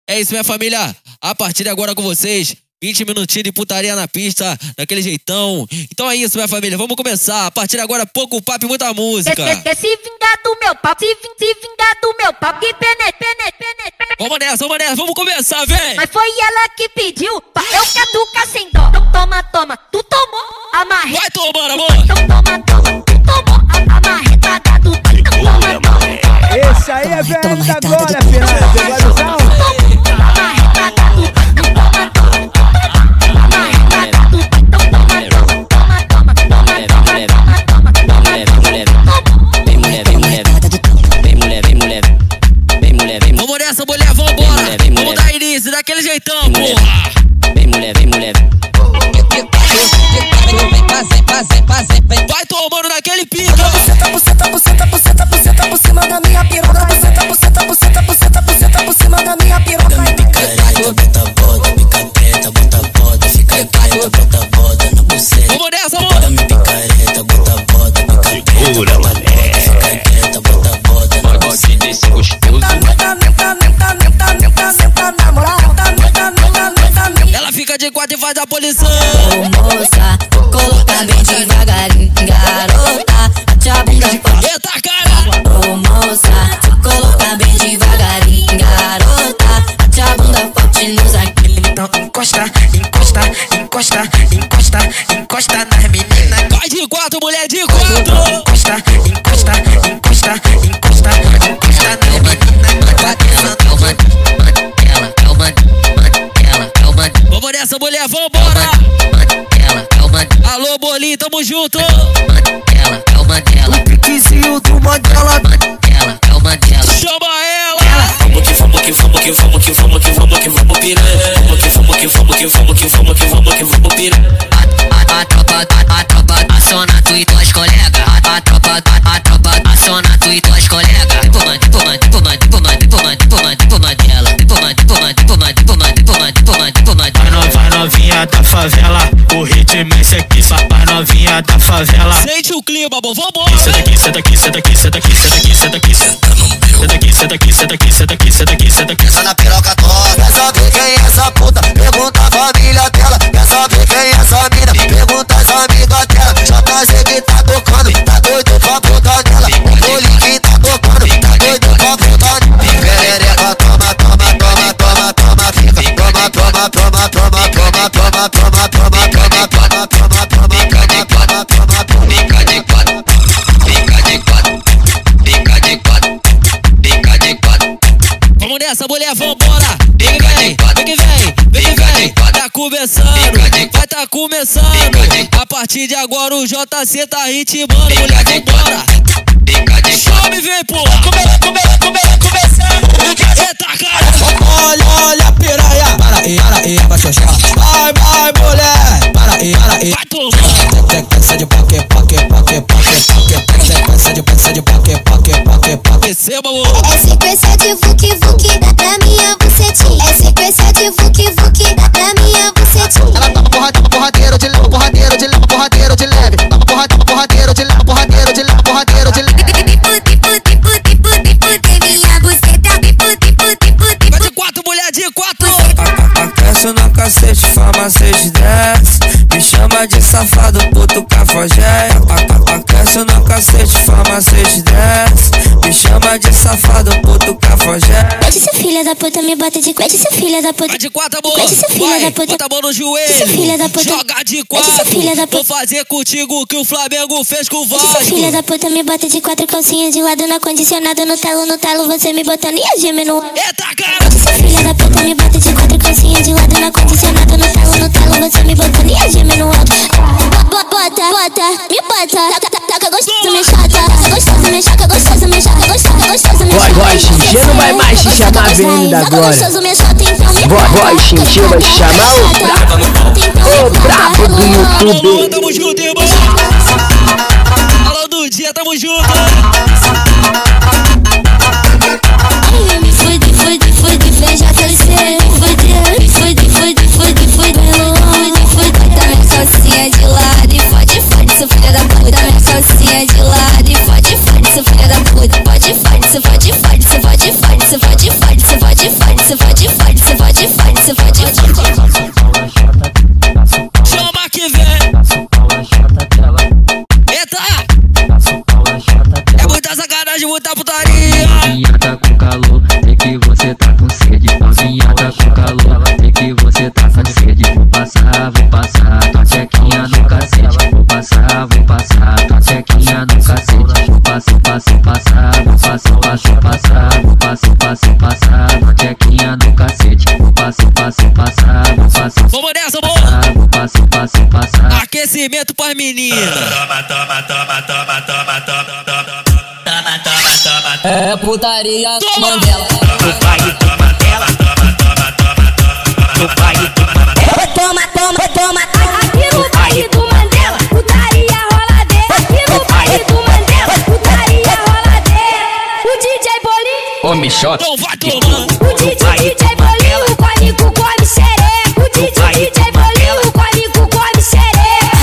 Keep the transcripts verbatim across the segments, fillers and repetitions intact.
É isso, minha família. A partir de agora com vocês, vinte minutinhos de putaria na pista, daquele jeitão. Então é isso, minha família. Vamos começar. A partir de agora, pouco papo e muita música. Quer se vingar do meu pau, se, ving, se vingar do meu pau, que penetre, penetre, penetre. Vamos nessa, vamos nessa, vamos começar, vem! Mas foi ela que pediu, pra eu catucar sem dó. Então toma, toma, tu tomou a marreta. Vai tomando, amor! Então toma, toma, tu tomou a, a marretada do pai. Então toma, toma. Esse aí é velho da agora, Fernanda. Pegou a visão? A marretada do pai. Então toma, toma. A marretada do pai. Então toma, toma. Toma, toma, toma, toma, toma, toma. Vamos nessa, mulher, vambora! Vamos dar início, daquele jeitão, porra! Vem, mulher, vem, mulher. Vai tomando naquele pica! Buceta, buceta, buceta, buceta, buceta por cima da minha piroca. Buceta, buceta, buceta, buceta, buceta por cima da minha piroca. Picareta, bota boda, picareta, bota boda, fica quieta, bota boda na buceta. Vamos nessa, amor! Dá-me picareta, bota boda, picareta, bota boda, fica quieta, bota boda na buceta. Desse gostoso. Ela fica de quatro e faz a posição. Ô moça, vou colocar bem devagarinho, garota, bate a bunda forte. Eita, cara! Ô moça, vou colocar bem devagarinho, garota, bate a bunda forte nos aqui. Então encosta, encosta, encosta, encosta, encosta nas meninas. Vai de quatro, mulher de quatro! Encosta, encosta, encosta, encosta, encosta nas meninas. Ela, calma, ela, calma, ela, calma. Vamos nessa, mulher, vambora! Ela, calma, Alô, Bolinho, tamo junto! ela, calma dela. Piquezinho do Mandela. Ela, calma dela. Chama ela! Vamos que vamos que vamos que vamos que vamos que vamos que vamos piranha. Vamos que vamos que vamos que vamos que vamos que vamos que vamos piranha. A tropa, a tropa, aciona tu e tuas colegas. A tropa, a tropa, aciona tu e tuas colegas. Puma, puma, puma, puma, puma, puma, puma dela. Puma, puma, puma, puma, puma, puma, puma. Vai nova, novinha da favela. O ritmo é esse aqui, só pra novinha da favela. Sente o clima, bom, vambora! Senta aqui, senta aqui, senta aqui, senta aqui, senta aqui, senta aqui, senta no meu. Senta aqui, senta aqui, senta aqui, senta aqui, senta aqui, senta aqui. Pensa na piroca toda. Quer saber quem é essa puta? Pergunta a família dela. Quer saber quem é essa mina? Pergunta as amigas dela. Já tá Z que tá tocando, tá doido pra puta dela. O Bolinho tá tocando, tá doido pra puta dela. Perereca, toma, toma, toma, toma, toma, fica. Toma, toma, toma, toma, toma, toma, toma, toma, toma, toma, toma, toma, toma, toma, toma, toma. Fica de quatro, fica de quatro, fica de quatro, fica de quatro. Vamos nessa, mulher, vambora! Vem que vem, vem que vem, vem que vem! Tá começando, vai tá começando! A partir de agora o J C tá ritmando, mulher, vambora! Chame, vem, porra! Começa, começa, começa, começando. Eita, cara! Olha, olha a piranha. Para aí, para aí, vai xoxar. Vai, vai, mulher. Para aí, para aí. Vai tomar! Sequência de paque, paque, paque, paque, paque. Sequência de paque, de paque, paque, paque, paque. Receba, amor! É sequência de vuki vuki da minha bucetinha. É sequência de vuki vuki da minha bucetinha. Ela toma porradeiro, porradeiro de leve, porradeiro de leve, porradeiro de leve. Toma porradeiro, porradeiro de leve, porradeiro de leve, porradeiro de leve. Vai de quatro, mulher de quatro! Aquece no cacete, fama seis dez. Me chama de safado, puto cafajé. Aquece no cacete, fama seis dez. Me chama de safado, puto cafajé. Mete seu filho da puta, me bota de quatro. Mete seu filho da puta. Vai de quatro, amor! Mete seu filho Vai, da puta. bota a mão no Mete seu joelho! filho da puta. Joga de Mete seu filho quatro! da puta. Vou fazer contigo o que o Flamengo fez com o Mete seu filho Vasco! da puta, me bota de quatro calcinhas de lado no acondicionado, no talo, no talo, você me botando e a geme no ar. Eita, cara! Mete seu filho da puta, me bota de quatro calcinhas de lado no acondicionado, no talo, no talo, você me botando e a geme no alto. Bota, bota, me bota, taca, taca, gostoso, me chata, gostoso, me chaca, gostoso, me chaca, gostoso, gostoso, me chaca. Voz, xixi não vai mais te chamar Avenida agora. Voz, voz, xixi vai te chamar o brabo, o brabo do YouTube. Alô, tamo junto, irmão! Alô, do dia, tamo junto! Me fode, fode, fode, vem já crescer. Fode, me fode, fode, fode, fode, fode, fode. Bota minha calcinha de lado e fode, fode, seu filho da puta. Minha calcinha de lado e fode, fode, seu filho da puta. Pode, fode, você fode, fode, você fode, fode, você fode, fode, você fode, fode, você fode, fode. fode, cê fode, fode, cê fode, fode. Chama que vem. Eita! É muita sacanagem, muita putaria. Novinha tá com calor, sei que você tá com sede. Novinha tá com calor, sei que você tá com sede. Vou passar, vou passar tua tchequinha no cacete. Vou passar, vou passar tua tchequinha no cacete. Vou passar, passar, passar, vou passar, passar, passar, vou passar, passar, passar tua tchequinha no cacete. Vou passar, passar, passar, vou passar. Vamos nessa, boa! Vou passar, passar, passar. Aquecimento pras meninas. Toma, toma, toma, toma, toma, toma, toma. Toma, toma, toma. É putaria, Toma. Mandela. Toma, toma, toma, toma, toma, toma, toma, toma. Toma, toma, toma. Aqui no baile do Mandela, putaria roladeira. Aqui no baile do Mandela, putaria roladeira. O D J Bolinho, Ô, Michota. Então vai tomando. o D J, D J Bolinho, come cu, come xereca. O D J, D J Bolinho, come cu, come xereca.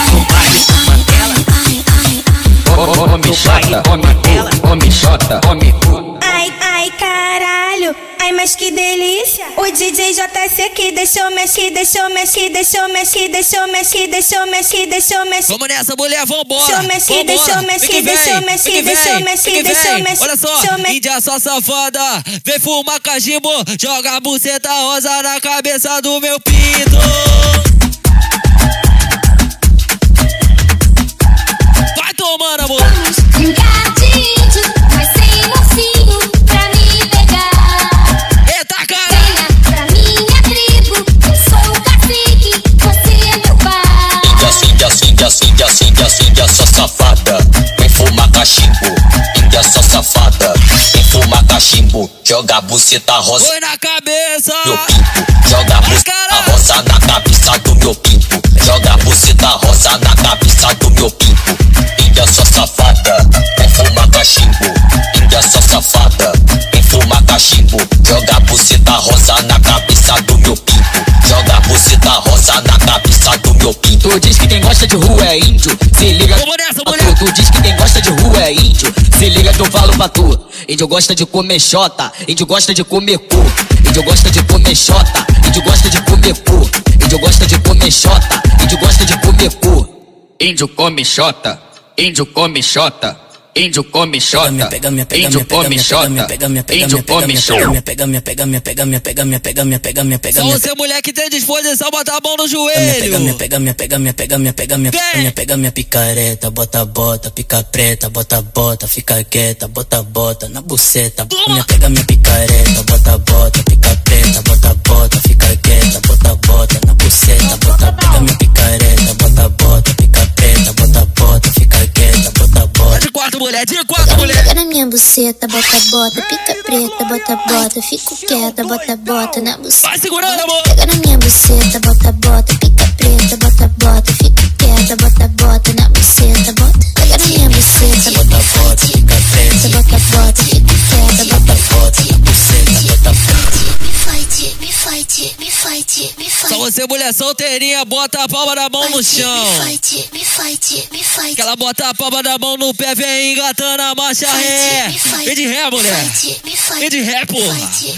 Ô, Michota, ô, ô, Michota, ô, Michota. Ai, ai, caralho, ai, mas que delícia. O D J J C que deixou mexer, deixou mexer, deixou mexer, deixou mexer, deixou mexer, deixou mexer. Vamos nessa, mulher, vambora. Deixa eu mexer, deixa eu Vambora. mexer, Vem que deixa eu vem, mexer, vem que deixa eu vem, mexer, vem que deixa eu vem. mexer, Olha só, deixa eu mexer. Índia só safada, vem fumar cachimbo, joga a buceta rosa na cabeça do meu pinto. Vai tomando, amor. Vamos brincar de índio, mas sem mocinho pra me pegar. Eita, cara. Venha pra minha tribo, eu sou o cacique, você é meu pai. Índia, Índia, Índia, Índia, Índia, Índia, só safada. Vem fumar cachimbo. Índia, só safada. Vem fumar cachimbo. Joga a buceta rosa Foi na cabeça. no meu pinto. Joga a buceta rosa na cabeça do meu pinto. Joga a buceta rosa na cabeça do meu pinto. Índia, só safada. Vem fumar cachimbo. Índia, só safada. Vem fumar cachimbo. Joga a buceta rosa na cabeça do meu pinto. Joga a buceta rosa na cabeça do meu pinto. Tu diz que quem gosta de rua é índio, se liga. Vamos nessa, mulher. Tu, tu diz que quem gosta de rua é índio, se liga que eu falo pra tu. Índio gosta de comer xota, índio gosta de comer cu. Índio gosta de comer xota, índio gosta de comer cu. Índio gosta de comer xota, índio gosta de comer cu. Índio come xota, índio come xota, índio come xota, Pega minha, pega índio minha, pega come minha, xota, pega minha, pega índio minha, pega come minha, xota. pega minha, pega minha, pega minha, pega minha, pega minha, pega minha, pega minha, pega Só minha. você, mulher, que tem disposição, bota a mão no Pega minha, joelho. pega minha, pega minha, pega minha, pega minha, pega minha, pega minha, pega minha picareta, bota, bota, pica preta, bota, bota, fica quieta, bota, bota, na buceta. Minha, pega minha picareta, bota, bota, pica preta, bota, bota, fica quieta, bota, bota, na buceta. Bota, pega minha picareta, bota, bota, pica preta, bota, bota, fica quieta, bota, bota. De quatro, mulher, de quatro, mulher. Pega na minha buceta, bota, bota, pica preta, bota, bota, fico quieta, bota, bota na buceta. Vai segurando, amor. Pega na minha buceta, bota, bota, pica preta, bota, bota, fico quieta, bota, bota na buceta, bota. Pega na minha buceta, bota, bota, pica preta, bota, bota, fico quieta, bota, bota na buceta, bota, bota. Me fight, me fight, me fight, me Só fight. você, mulher solteirinha, bota a palma da mão no chão. Me fight, me fight, me fight. Que ela bota a palma da mão no pé, vem engatando a marcha ré. Vem de ré, mulher. Vem de ré, porra.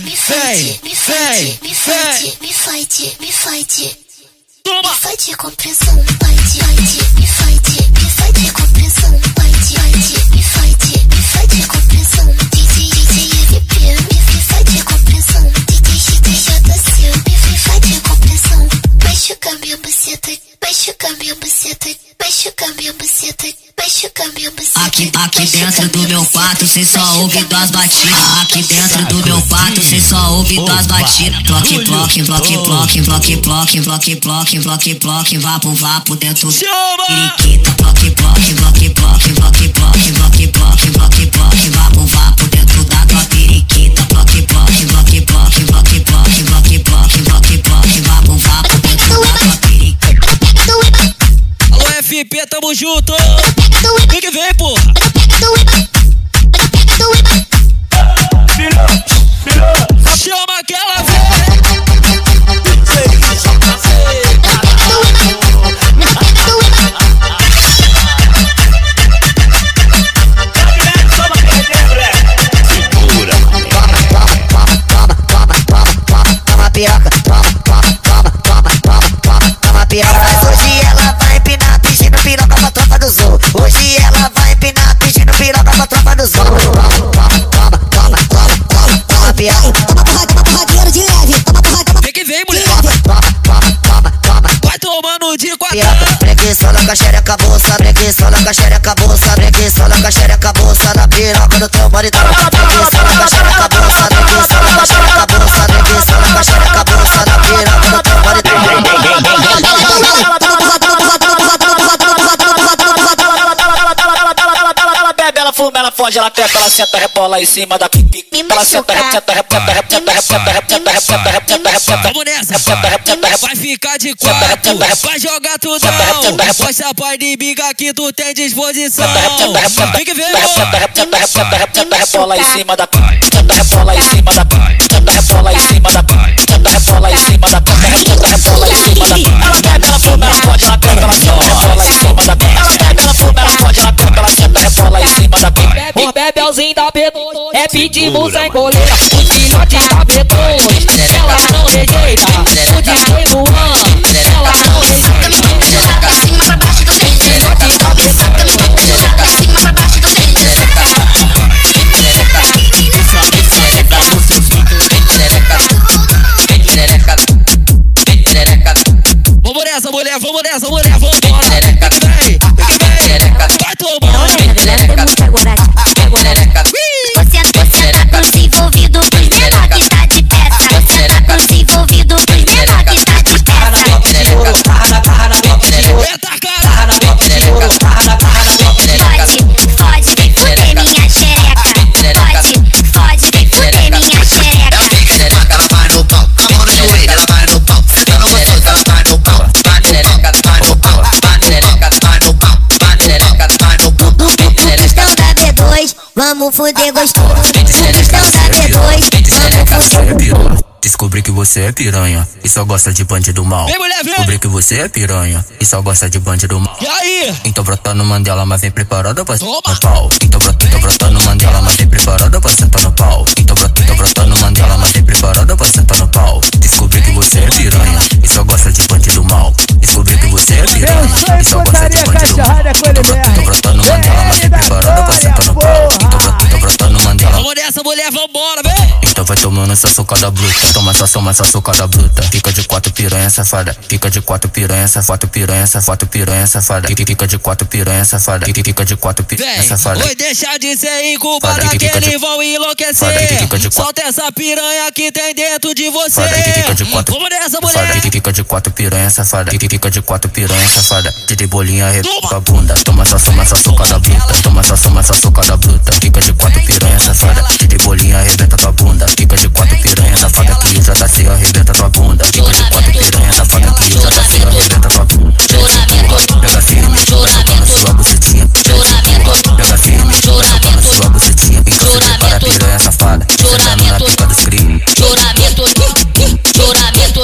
Vem, vem, vem. Me fight, me fight. Toma. Me fight com pressão, fight, fight, me fight, me fight com pressão, fight, fight, me fight, me fight com pressão. D J, D J, F P, me fight com pressão. D J, X T J C, me fight com pressão. Machuca minha buceta, machuca minha buceta, machuca minha buceta, machuca minha buceta. Aqui, aqui dentro do meu quarto, cê só ouve duas batidas. Aqui dentro do meu quarto, cê só ouve duas batidas. Bloque, bloque, bloque, bloque, bloque, bloque, bloque, bloque, bloque, bloque, vapo, vapo dentro do periquita. Bloque, bloque, bloque, bloque, bloque, bloque, bloque, bloque, bloque, bloque, vapo, vapo dentro da tua periquita. Bloque, bloque, bloque, bloque, bloque, bloque, bloque, bloque, bloque, bloque, vapo, vapo dentro da tua periquita. Alô, F P, tamo junto. Vem que vem, porra. Chama que ela vem. piroca, toma, toma, toma, toma, toma, toma, toma piroca. Mas hoje ela vai empinar pedindo piroca pra tropa do Zou. Hoje ela vai empinar pedindo piroca pra tropa do Zou. Toma, toma, toma, toma, toma, toma, toma piroca. Toma porrada, toma porradeiro de leve. Toma porrada, toma. Vem que vem, mulher. Toma, toma, toma, toma. Vai tomando de quatro. Preguiçola com a xereca bolsa, preguiçola com a xereca bolsa, preguiçola com a xereca bolsa na piroca do teu marido. Preguiçola com a xereca bolsa, preguiçola com a xereca bolsa, preguiçola com a xereca bolsa na piroca do teu marido. Ela fuma, ela foge, ela trepa, ela senta, rebola em cima da pipi. Ela senta, senta, senta, senta, senta, senta, senta. Vamos nessa. Vai ficar de quatro. Vai jogar tudão. Mostra pra inimiga que tu tem disposição. Vem que vem, rebola em cima da pipi. Rebola em cima da pipi. Rebola em cima da pipi. Rebola em cima da pipi. Rebola em cima da pipi. Ela bebe, ela fuma, ela foge, ela trepa, ela senta, rebola em cima da pipi. Ela bebe, ela fuma, ela foge, ela trepa, ela senta, rebola em cima da pipi. O bebelzinho da B dois é pitbull sem coleira. O filhote da B dois, ela não rejeita. O D J Luan, ela não rejeita. Pra cima, pra baixo do dente. Pra cima, pra baixo do dente. vamos nessa, mulher, vamos nessa, mulher, vamos embora. Vem, vem, vai tomando. Você, você tá pros envolvido, pros menor que tá de peça. Você tá pros envolvido, pros menor que tá de peça. Eita, cara. Fode, fode, vem fuder minha xereca. Fode, fode, vem fuder minha xereca. Ela vai no pau, a mão no joelho, ela vai no pau. Senta no gostoso, ela vai no pau. Vai no pau, vai no pau, vai no pau, vai no pau, vai no pau. O pistão da B dois, vamos fuder gostoso. O pistão da B dois, vamos fuder gostoso. Descobri que você é piranha e só gosta de bandido mal. Vem, mulher, vem. Descobri que você é piranha e só gosta de bandido mal. E aí? Então brota no Mandela, mas vem preparada pra Toma. sentar no pau. Então brota, então brota no Mandela, mas vem preparada pra sentar no pau. Então brota, então brota no Mandela, mas vem preparada pra sentar no pau. Descobri que você é piranha e só gosta de bandido mal. Descobri que você é piranha e só gosta de bandido mal. Então brota, então brota no Mandela, mas vem preparada pra sentar no pau. Então brota, então brota no Mandela. Vamos nessa, mulher, vambora, vem. Então vai tomando essa socada bruta. Toma essa, toma essa socada bruta. Fica de quatro piranha safada. Fica de quatro piranha safada. Piranha safada, piranha safada. Fica de quatro piranha safada. Fica de quatro piranha safada. Oi, deixa de ser incubada que eles vão enlouquecer. Solta essa piranha que tem dentro de você. Vamos nessa, mulher. Fica de quatro piranha safada. Fica de quatro piranha safada. De bolinha arrebenta a bunda. Toma essa, toma essa socada bruta. Toma essa, toma essa socada bruta. Fica de quatro piranha safada. De bolinha arrebenta tua bunda. Fica de quatro piranha safada que já tá se arrebenta tua bunda. Fica de quatro piranha safada que já tá se arrebenta tua bunda. Pega firme, solta na sua bucetinha. Pega firme, solta na sua bucetinha. Então se prepara piranha safada. Sentando na pica dos crimes. Juramento, juramento,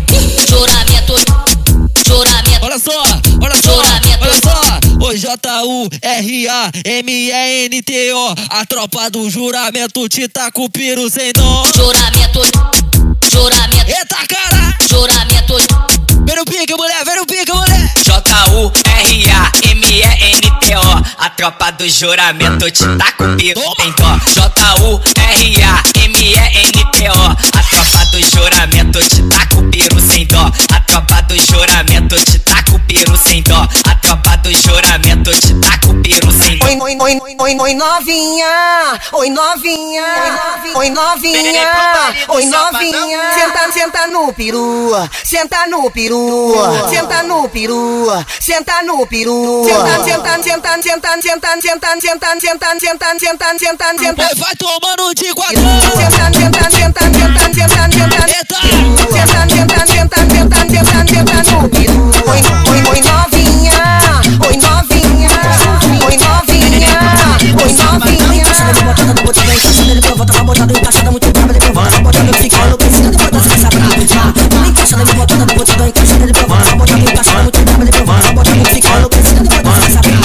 juramento, juramento. Olha só, olha só, olha só. O J U R A M E N T O, a tropa do juramento te tá com o piro sem nó. Juramento, juramento. Eita, cara. Juramento. Vem no pique, mulher, vem no pique, mulher. J U R A M E N T O, a tropa do juramento te tá com piro sem dó. J U R A M E N T O, a tropa do juramento te tá com piro sem dó. A tropa do juramento te tá com piro sem dó. A tropa do juramento te tá com piro sem dó. Oi, oi, oi, oi, oi, novinha, oi, novinha, oi, novinha, oi, novinha. Senta, senta no peru, senta no peru, senta no peru, senta no peru. Senta, senta, senta, senta, senta, senta, senta, senta, senta, senta, senta, senta. Vai tomando de quatro. Senta, senta, senta, senta, senta, senta. Eita. Senta, senta, senta, senta, senta, senta no peru. Oi, oi, oi, novinha, oi, novinha, oi, novinha, oi, novinha. Encaixa de botada do botão, encaixa de boa, volta pra botada, encaixada muito brava, depois volta pra botada, fica enlouquecida, depois dança essa brava. Encaixa de botada do botão, encaixa de boa, volta pra botada, encaixada muito brava, depois volta pra botada, fica enlouquecida, depois dança essa brava.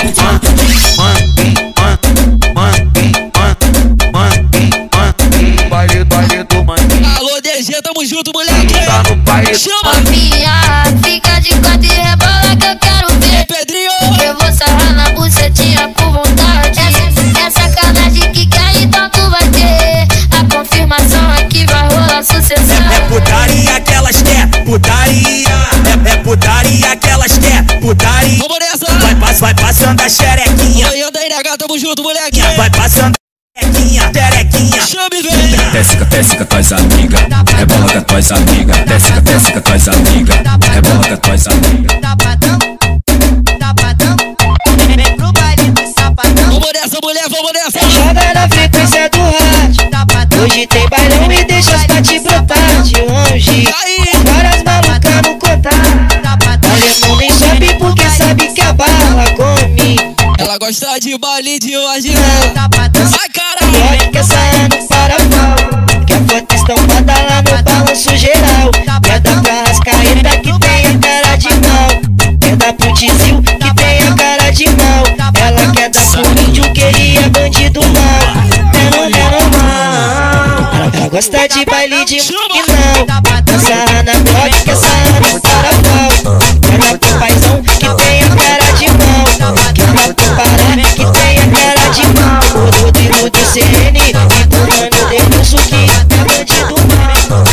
Alô, D G, tamo junto, mulher. no baile. Novinha, fica de quatro e rebola que eu quero ver. Pedrinho, eu vou sarrar na bucetinha com vontade. É sacanagem que quer, então tu vai ter. A confirmação aqui vai rolar sucessão. É, é putaria que elas quer, putaria. É, é putaria que elas quer, putaria. vamos nessa. Vai, pass, vai passando a xerequinha. Oi, anda aí, nega, tamo junto, moleque. Vai passando a xerequinha, xerequinha. Chame, vem. Desce, desce com tuas amigas, rebola com tuas amigas. Desce, desce com tuas amigas, rebola com tuas amigas. Tapadão, tapadão, vem pro baile do sapadão. Vamos nessa, mulher, vamos nessa. Joga na frequência do rádio. Hoje tem bailão e deixa as partes brotar de longe. Várias malucas no contato. Alemão nem sobe porque sabe que a bala come. Ela gosta de baile de hoje. Vai, caralho. Pode que essa ano para pau. Que a foto estampada lá no balanço geral. Quer dar pra Rascaeta que tem a cara de mal. Quer dar pro Tizil que tem a cara de mal. Ela quer dar pro índio que ele é bandido mal. Não, não, não. Ela gosta de baile de final. Dança na block que essa ano para pau. Quer dar pro paizão que tem a cara de mal. Quer dar pro Pará que tem a cara de mal. O Rodrigo do C N e do Mano Denilson que é bandido mal.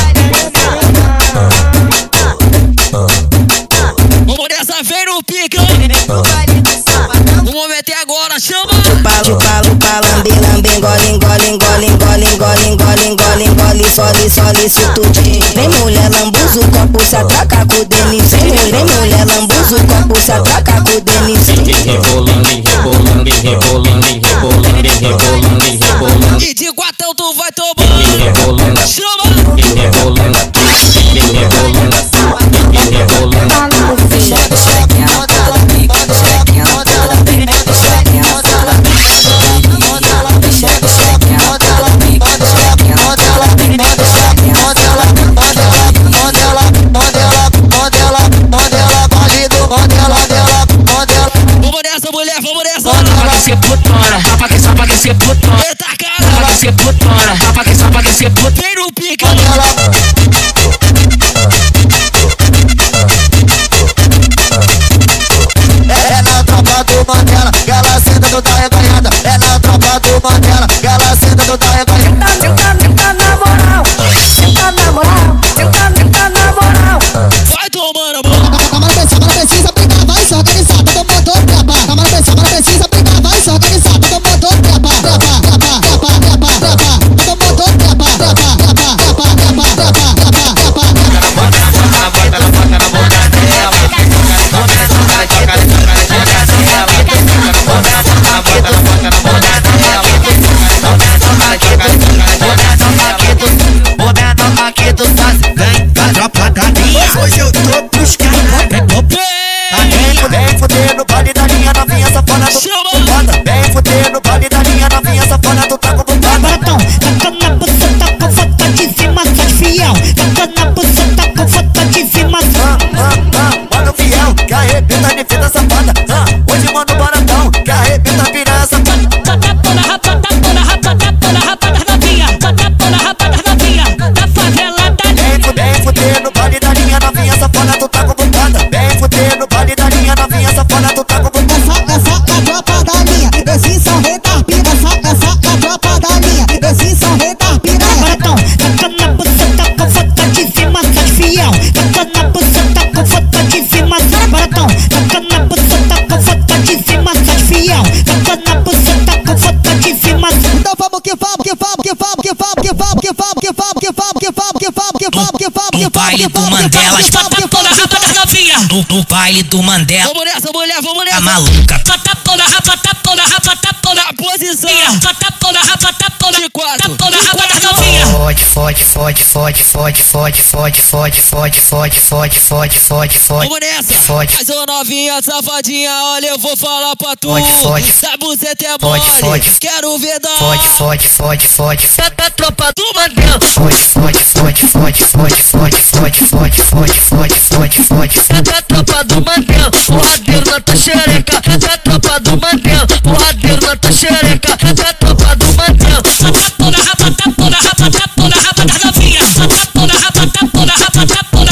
Vamos nessa, vem no pica. O momento é agora, chama. Chupa, chupa, chupa, lambe, lambe, engole, engole, engole, engole, engole, engole, engole, engole, sole, sole, isso tudinho. Vem mulher, lambuza o copo, se atraca com o Denise. Vem mulher, vem mulher, lambuza o copo, se atraca com o Denise. Rebolando, rebolando, rebolando, rebolando, rebolando, rebolando. E de quatão tu vai tomando. Rebolando, chama. rebolando, rebolando, rebolando. Vamos nessa, mulher, vamos nessa. Pra que ser putona, pra que só pra que ser putona. Eita, cara. Pra que ser putona, pra que só pra que ser putona. Vem no pica. É na tropa do Mandela, que ela senta do da reganhada. É na tropa do Mandela, que ela senta do da reganhada. Senta, senta na moral, senta na moral, senta, senta na moral. Vai tomando, amor. Camara precisa, precisa pegar, vai se organizar, todo mundo trepa. Camara precisa, precisa pegar, vai se organizar, todo mundo trepa, trepa, trepa, trepa, trepa, trepa, todo mundo trepa, trepa, trepa, trepa, trepa, trepa, Aqui tu faz, vem com a tropa da minha. Hoje eu tô pros caras. Vem fuder no baile da linha novinha safona do foda. Vem fuder no baile da linha novinha safona do taco do foda. Baratão, taca na buceta com foto de cima, sai fiel. Taca na buceta com foto de cima. Mano fiel, que arrebenta de fita safada. Hoje mano baratão, que arrebenta piranha safada. Bota porra, rapa, da porra, rapa, da porra, rapa das novinha. Bota porra, rapa das novinha. Da favela da linha. Vem fuder no baile da linha novinha safona do taco do foda. Vem fuder no baile da linha novinha safona do taco do foda. essa, essa é a tropa da linha, esses são rei da pira. Essa, essa é a tropa da linha, esses são rei da pira. Baratão, taca na buceta com foto de cima, sai fiel. Taca na buceta com foto de cima, sai baratão. Taca na buceta com foto de cima, sai fiel. Taca na buceta com foto de cima. Então vamos que vamos, que vamos, que vamos, que vamos, que vamos, que vamos, que vamos, que vamos, que vamos, que vamos, que vamos, que vamos, No baile do Mandela, bota porra, rapa das novinha. No baile do Mandela, Vamos nessa, mulher, vamos a nessa. maluca. Bota porra, rapa, tá porra, rapa, tá porra. Na posição. Bota porra, rapa, tá porra. De quatro. Tá porra, De rapa das quatro. novinha. Fode, fode, fode, fode, fode, fode, fode, fode, fode, fode, fode, fode, fode, fode. Vamos nessa. Fode. Mas ô novinha, safadinha, olha, eu vou falar pra tu. Fode, fode. Essa buceta é Fode, mole. fode. Quero ver dar. Fode, fode, fode, fode. Da tropa do Mandela. Fode, fode, fode, fode, fode, fode, fode, fode, fode, fode, fode, fode, fode. Da tropa do Mandela, porradeiro na tua xereca. Da tropa do Mandela, porradeiro na tua xereca. Da tropa do Mandela. Tá porra, rapa, tá porra, rapa, tá porra, rapa das novinha. Tá porra, rapa, tá porra, rapa, tá porra.